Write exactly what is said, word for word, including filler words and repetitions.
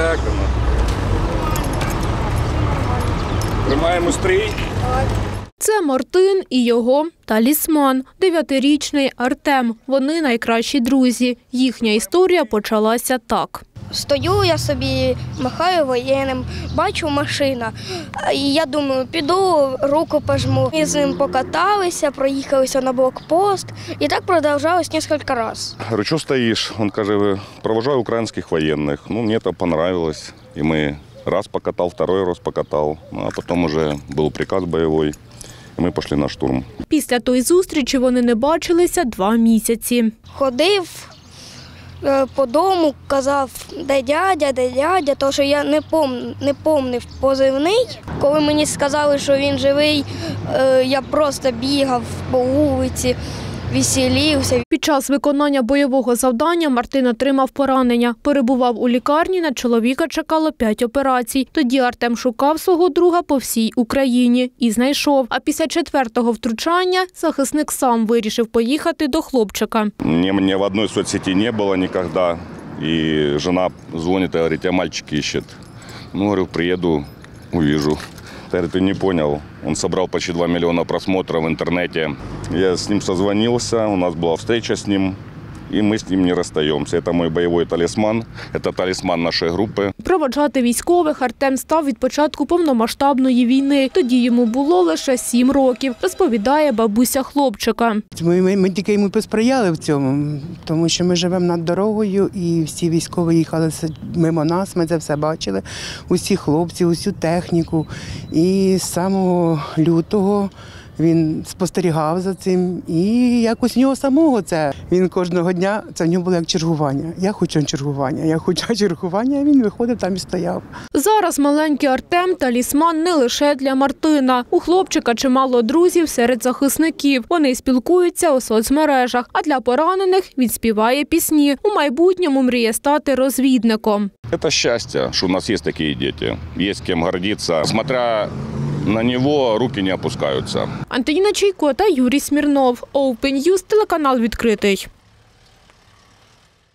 Як воно? Тримаємо стрій. Це Мартин і його талісман – дев'ятирічний Артем. Вони найкращі друзі. Їхня історія почалася так. Стою я собі, махаю воєнним, бачу машина. І я думаю, піду, руку пожму. Ми з ним покаталися, проїхалися на блокпост. І так продовжалось кілька разів. Говорю, що стоїш? Він каже, провожаю українських воєнних. Ну, мені це понравилось. І ми раз покатав, второй раз покатав. А потім вже був приказ бойовий. І ми пішли на штурм. Після тої зустрічі вони не бачилися два місяці. Ходив по дому, казав, де дядя, де дядя, тому що я не, пом... не помнив позивний. Коли мені сказали, що він живий, я просто бігав по вулиці, веселився. Під час виконання бойового завдання Мартин отримав поранення. Перебував у лікарні, на чоловіка чекало п'ять операцій. Тоді Артем шукав свого друга по всій Україні і знайшов. А після четвертого втручання захисник сам вирішив поїхати до хлопчика. Мене в одній соцсеті не було ніколи. І жена дзвонить і говорить, а мальчик ищет. Ну, говорю, приїду, увижу. Говорит, ты не понял. Он собрал почти два миллиона просмотров в интернете. Я с ним созвонился, у нас была встреча с ним, и мы с ним не расстаемся. Это мой боевой талисман, это талисман нашей группы. Проводжати військових Артем став від початку повномасштабної війни. Тоді йому було лише сім років, розповідає бабуся хлопчика. Ми, ми, ми тільки йому посприяли в цьому, тому що ми живемо над дорогою і всі військові їхали мимо нас, ми це все бачили, усі хлопці, усю техніку. І з самого лютого він спостерігав за цим, і якось у нього самого це. Він кожного дня, це в нього було як чергування. Я хочу чергування, я хочу чергування, а він виходив там і стояв. Зараз маленький Артем – талісман не лише для Мартина. У хлопчика чимало друзів серед захисників. Вони спілкуються у соцмережах, а для поранених він співає пісні. У майбутньому мріє стати розвідником. Это счастье, что у нас есть такие дети, есть кем гордиться. Смотря на него, руки не опускаются. Антоніна Чайко та Юрій Смірнов. Open News, телеканал «Відкритий».